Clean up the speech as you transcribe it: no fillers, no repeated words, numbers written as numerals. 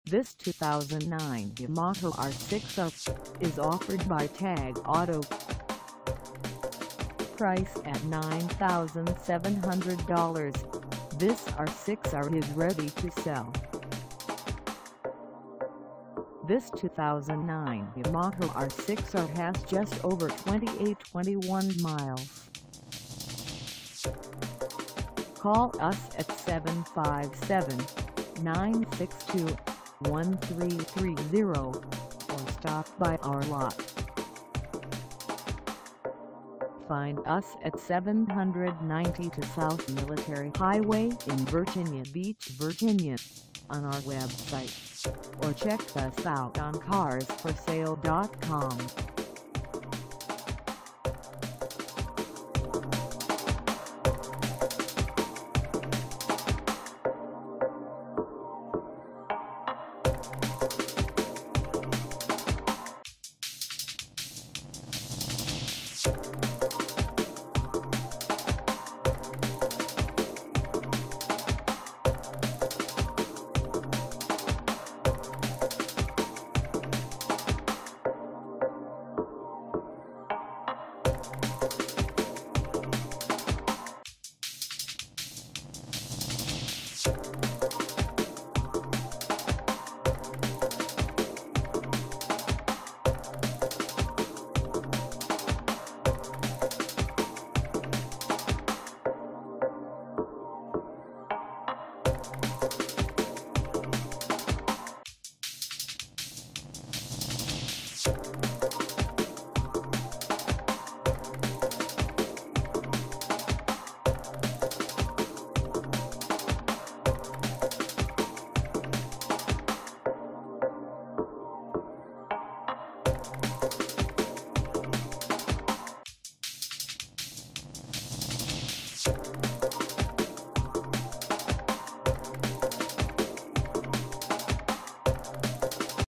This 2009 Yamaha R6R is offered by Tag Auto. Price at $9,700. This R6R is ready to sell. This 2009 Yamaha R6R has just over 21 miles. Call us at 757-962-1330 or stop by our lot. Find us at 792 South Military Highway in Virginia Beach, Virginia, on our website, or check us out on carsforsale.com.